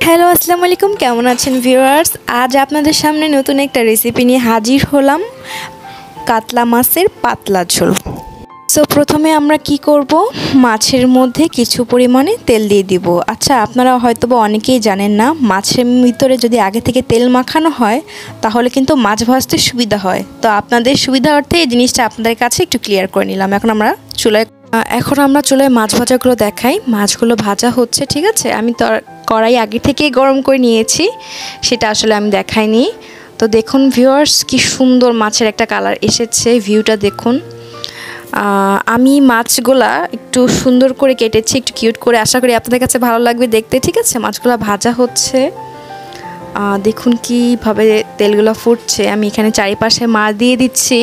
Hello আসসালামু আলাইকুম, কেমন আছেন ভিউয়ার্স? আজ আপনাদের সামনে নতুন একটা রেসিপি নিয়ে হাজির হলাম, কাতলা মাছের পাতলা ঝোল। সো প্রথমে আমরা কি করব, মাছের মধ্যে কিছু পরিমাণে তেল দিয়ে দিব। আচ্ছা, আপনারা হয়তোবা অনেকেই জানেন না, মাছের ভিতরে যদি আগে থেকে তেল মাখানো হয় তাহলে কিন্তু মাছ ভাজতে সুবিধা হয়। তো আপনাদের সুবিধার্থে এই জিনিসটা আপনাদের কাছে একটু ক্লিয়ার করে নিলাম। এখন আমরা চুলায় মাছ ভাজাগুলো দেখাই। মাছগুলো ভাজা হচ্ছে, ঠিক আছে। আমি কড়াই আগে থেকেই গরম করে নিয়েছি, সেটা আসলে আমি দেখাইনি। তো দেখুন ভিউয়ার্স, কি সুন্দর মাছের একটা কালার এসেছে, ভিউটা দেখুন। আমি মাছগুলা একটু সুন্দর করে কেটেছি, একটু কিউট করে। আশা করি আপনাদের কাছে ভালো লাগবে দেখতে, ঠিক আছে। মাছগুলো ভাজা হচ্ছে, দেখুন কীভাবে তেলগুলো ফুটছে। আমি এখানে চারিপাশে মাছ দিয়ে দিচ্ছি।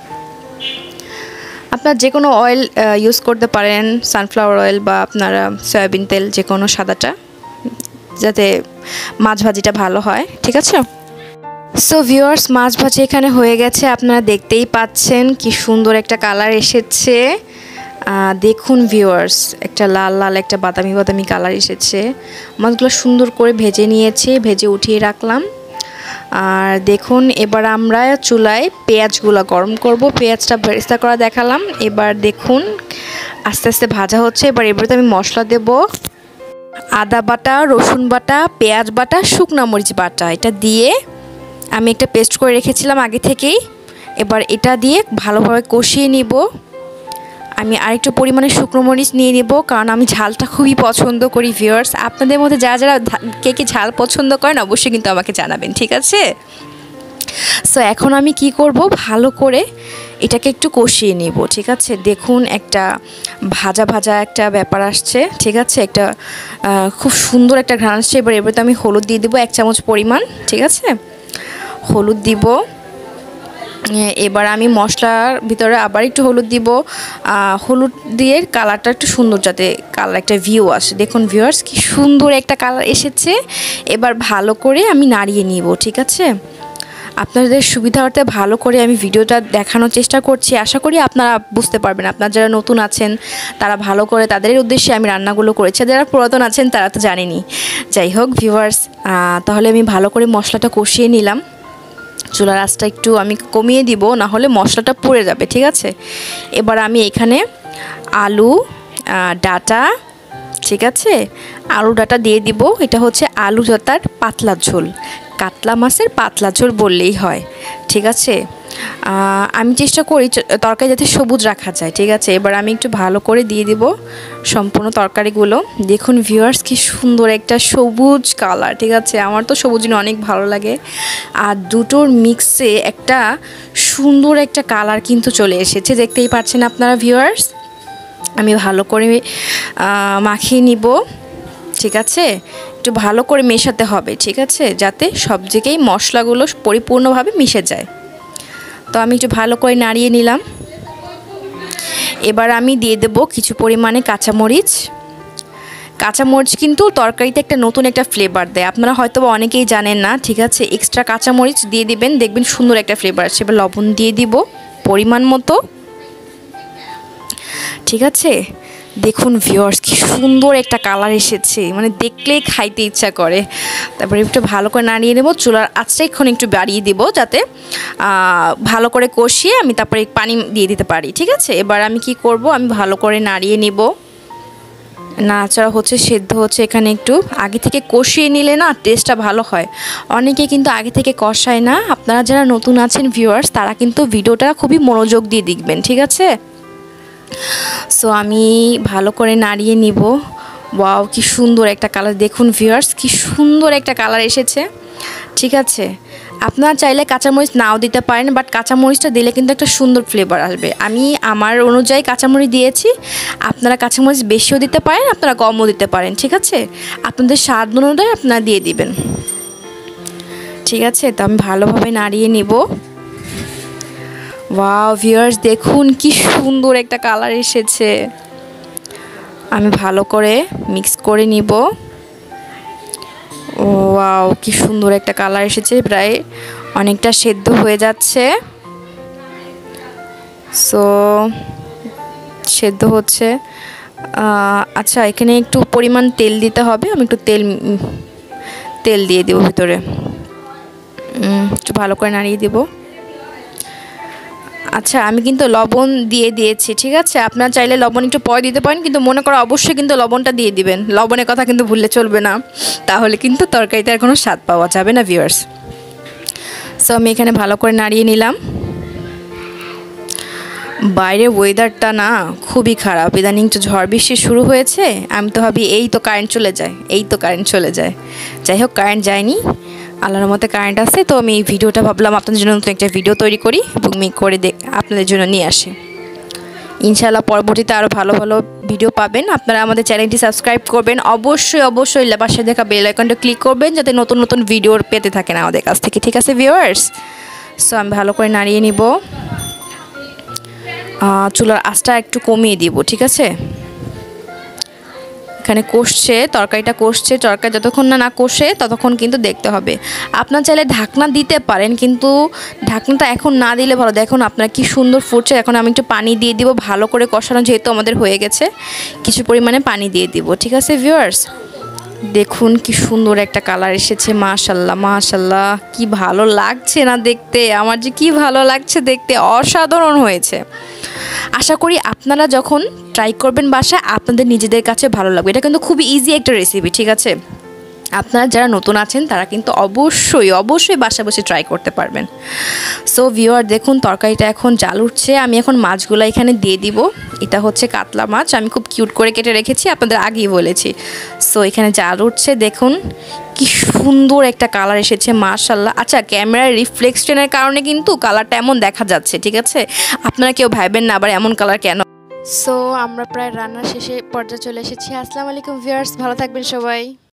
আপনারা যে কোনো অয়েল ইউজ করতে পারেন, সানফ্লাওয়ার অয়েল বা আপনারা সয়াবিন তেল, যে কোনো সাদাটা, যাতে মাছ ভাজিটা ভালো হয়, ঠিক আছে। সো ভিউয়ার্স, মাছ ভাজি এখানে হয়ে গেছে, আপনারা দেখতেই পাচ্ছেন কি সুন্দর একটা কালার এসেছে। দেখুন ভিউয়ার্স, একটা লাল লাল একটা বাদামি বাদামি কালার এসেছে। মাছগুলো সুন্দর করে ভেজে নিয়েছি, ভেজে উঠিয়ে রাখলাম। আর দেখুন, এবার আমরা চুলায় পেঁয়াজগুলো গরম করব। পেঁয়াজটা বেরেস্তা করা দেখালাম। এবার দেখুন আস্তে আস্তে ভাজা হচ্ছে। এবারে আমি মশলা দেব, আদা বাটা, রসুন বাটা, পেঁয়াজ বাটা, শুকনো মরিচ বাটা। এটা দিয়ে আমি একটা পেস্ট করে রেখেছিলাম আগে থেকেই। এবার এটা দিয়ে ভালোভাবে কষিয়ে নিব। আমি আরেকটু পরিমাণে শুকনো মরিচ নিয়ে নেব, কারণ আমি ঝালটা খুবই পছন্দ করি। ভিউয়ার্স, আপনাদের মধ্যে যারা যারা কে ঝাল পছন্দ করেন অবশ্যই কিন্তু আমাকে জানাবেন, ঠিক আছে। সো এখন আমি কি করব, ভালো করে এটাকে একটু কষিয়ে নেব, ঠিক আছে। দেখুন একটা ভাজা ভাজা একটা ব্যাপার আসছে, ঠিক আছে। একটা খুব সুন্দর একটা ঘ্রাণ আসছে। এবারে আমি হলুদ দিয়ে দেবো 1 চামচ পরিমাণ, ঠিক আছে। হলুদ দিব। এবার আমি মশলার ভিতরে আবার একটু হলুদ দিব। হলুদ দিয়ে কালারটা একটু সুন্দর, যাতে কালার একটা ভিউ আসে। দেখুন ভিউয়ার্স, কি সুন্দর একটা কালার এসেছে। এবার ভালো করে আমি নাড়িয়ে নিব, ঠিক আছে। আপনাদের সুবিধার্থে ভালো করে আমি ভিডিওটা দেখানোর চেষ্টা করছি। আশা করি আপনারা বুঝতে পারবেন। আপনারা যারা নতুন আছেন তারা ভালো করে, তাদের উদ্দেশ্যে আমি রান্নাগুলো করেছি। যারা পুরাতন আছেন তারা তো জানেনি। যাই হোক ভিউয়ার্স, তাহলে আমি ভালো করে মশলাটা কষিয়ে নিলাম। চুলার আঁচটা একটু আমি কমিয়ে দিব, না হলে মশলাটা পুড়ে যাবে, ঠিক আছে। এবার আমি এখানে আলু ডাটা, ঠিক আছে, আলু ডাটা দিয়ে দিব। এটা হচ্ছে আলু ডাটার পাতলা ঝোল, কাতলা মাছের পাতলা ঝোল বললেই হয়, ঠিক আছে। আমি চেষ্টা করি তরকারি যাতে সবুজ রাখা যায়, ঠিক আছে। এবার আমি একটু ভালো করে দিয়ে দিব সম্পূর্ণ তরকারিগুলো। দেখুন ভিউয়ার্স, কি সুন্দর একটা সবুজ কালার, ঠিক আছে। আমার তো সবুজ অনেক ভালো লাগে। আর দুটোর মিক্সে একটা সুন্দর একটা কালার কিন্তু চলে এসেছে, দেখতেই পাচ্ছেন আপনারা ভিউয়ার্স। আমি ভালো করে মাখিয়ে নিব, ঠিক আছে। একটু ভালো করে মেশাতে হবে, ঠিক আছে, যাতে সব জায়গায় মশলাগুলো পরিপূর্ণভাবে মিশে যায়। তো আমি একটু ভালো করে নাড়িয়ে নিলাম। এবার আমি দিয়ে দেব কিছু পরিমাণে কাঁচামরিচ। কাঁচামরিচ কিন্তু তরকারিতে একটা নতুন একটা ফ্লেভার দেয়, আপনারা হয়তো অনেকেই জানেন না, ঠিক আছে। এক্সট্রা কাঁচামরিচ দিয়ে দিবেন, দেখবেন সুন্দর একটা ফ্লেভার আসছে। এবার লবণ দিয়ে দিব পরিমাণ মতো, ঠিক আছে। দেখুন ভিউয়ার্স, কি সুন্দর একটা কালার এসেছে, মানে দেখলেই খাইতে ইচ্ছা করে। তারপরে একটু ভালো করে নাড়িয়ে নেব। চুলার আঁচটা এখন একটু বাড়িয়ে দিব, যাতে ভালো করে কষিয়ে আমি তারপরে পানি দিয়ে দিতে পারি, ঠিক আছে। এবার আমি কি করব, আমি ভালো করে নাড়িয়ে নিব। নাড়াচাড়া হচ্ছে, সেদ্ধ হচ্ছে। এখানে একটু আগে থেকে কষিয়ে নিলে না টেস্টটা ভালো হয়। অনেকে কিন্তু আগে থেকে কষায় না। আপনারা যারা নতুন আছেন ভিউয়ার্স, তারা কিন্তু ভিডিওটা খুবই মনোযোগ দিয়ে দেখবেন, ঠিক আছে। সো আমি ভালো করে নাড়িয়ে নিব। ওয়াও, কি সুন্দর একটা কালার, দেখুন ভিউয়ার্স, কি সুন্দর একটা কালার এসেছে, ঠিক আছে। আপনারা চাইলে কাঁচামরিচ নাও দিতে পারেন, বাট কাঁচামরিচটা দিলে কিন্তু একটা সুন্দর ফ্লেভার আসবে। আমি আমার অনুযায়ী কাঁচামরিচ দিয়েছি, আপনারা কাঁচামরিচ বেশিও দিতে পারেন, আপনারা কমও দিতে পারেন, ঠিক আছে। আপনাদের স্বাদ অনুযায়ী আপনারা দিয়ে দিবেন, ঠিক আছে। তো আমি ভালোভাবে নাড়িয়ে নিব। ওয়াও ভিউয়ার্স, দেখুন কি সুন্দর একটা কালার এসেছে। আমি ভালো করে মিক্স করে নিব। ওয়াও, কি সুন্দর একটা কালার এসেছে, প্রায় অনেকটা সেদ্ধ হয়ে যাচ্ছে। সো সেদ্ধ হচ্ছে। আচ্ছা, এখানে একটু পরিমাণ তেল দিতে হবে। আমি একটু তেল তেল দিয়ে দিব ভিতরে, একটু ভালো করে নাড়িয়ে দিব। আচ্ছা আমি কিন্তু লবণ দিয়ে দিয়েছি, ঠিক আছে? আপনারা চাইলে লবণ একটু পরে দিতে পারেন, কিন্তু মনে করো অবশ্যই কিন্তু লবণটা দিয়ে দিবেন। লবণের কথা কিন্তু ভুললে চলবে না, তাহলে কিন্তু তরকারিতে আর কোনো স্বাদ পাওয়া যাবে না ভিউয়ার্স। সো আমি এখানে ভালো করে নাড়িয়ে নিলাম। বাইরে ওয়েদারটা না খুবই খারাপ, ইদানিং তো ঝড় বৃষ্টি শুরু হয়েছে। আমি তো ভাবি এই তো কারেন্ট চলে যায়, এই তো কারেন্ট চলে যায়। যাই হোক কারেন্ট যায়নি, আল্লাহর মতে কারেন্ট আছে। তো আমি এই ভিডিওটা ভাবলাম আপনাদের জন্য নতুন একটা ভিডিও তৈরি করি এবং করে আপনাদের জন্য নিয়ে আসি। ইনশাআল্লাহ পরবর্তীতে আরও ভালো ভালো ভিডিও পাবেন। আপনারা আমাদের চ্যানেলটি সাবস্ক্রাইব করবেন, অবশ্যই পাশে দেখা বেল আইকনটা ক্লিক করবেন, যাতে নতুন নতুন ভিডিও পেতে থাকেন আমাদের কাছ থেকে, ঠিক আছে ভিউয়ার্স? সো আমি ভালো করে নাড়িয়ে নিব। চুলার আঁচটা একটু কমিয়ে দিব, ঠিক আছে? এখানে কষছে, তরকারিটা কষছে। তরকারি যতক্ষণ না কষে ততক্ষণ কিন্তু দেখতে হবে। আপনার চাইলে ঢাকনা দিতে পারেন, কিন্তু ঢাকনাটা এখন না দিলে ভালো। দেখুন আপনার কি সুন্দর ফুটছে। এখন আমি একটু পানি দিয়ে দিব, ভালো করে কষানো যেহেতু আমাদের হয়ে গেছে, কিছু পরিমাণে পানি দিয়ে দিব, ঠিক আছে ভিউয়ার্স? দেখুন কি সুন্দর একটা কালার এসেছে, মাশাল্লাহ মাশাল্লাহ, কি ভালো লাগছে না দেখতে, আমার যে কি ভালো লাগছে দেখতে, অসাধারণ হয়েছে। আশা করি আপনারা যখন ট্রাই করবেন বাসায় আপনাদের নিজেদের কাছে ভালো লাগবে। এটা কিন্তু খুবই ইজি একটা রেসিপি, ঠিক আছে? আপনারা যারা নতুন আছেন তারা কিন্তু অবশ্যই বাসায় বসে ট্রাই করতে পারবেন। সো ভিউয়ার দেখুন তরকারিটা এখন জাল উঠছে। আমি এখন মাছগুলো এখানে দিয়ে দিব। এটা হচ্ছে কাতলা মাছ, আমি খুব কিউট করে কেটে রেখেছি, আপনাদের আগেই বলেছি। সো এখানে জাল উঠছে, দেখুন কি সুন্দর একটা কালার এসেছে, মাশাল্লাহ। আচ্ছা ক্যামেরার রিফ্লেকশনের কারণে কিন্তু কালারটা এমন দেখা যাচ্ছে, ঠিক আছে? আপনারা কেউ ভাববেন না আবার এমন কালার কেন। সো আমরা প্রায় রান্নার শেষে পর্যায়ে চলে এসেছি। আসসালামু আলাইকুম ভিউয়ার্স, ভালো থাকবেন সবাই।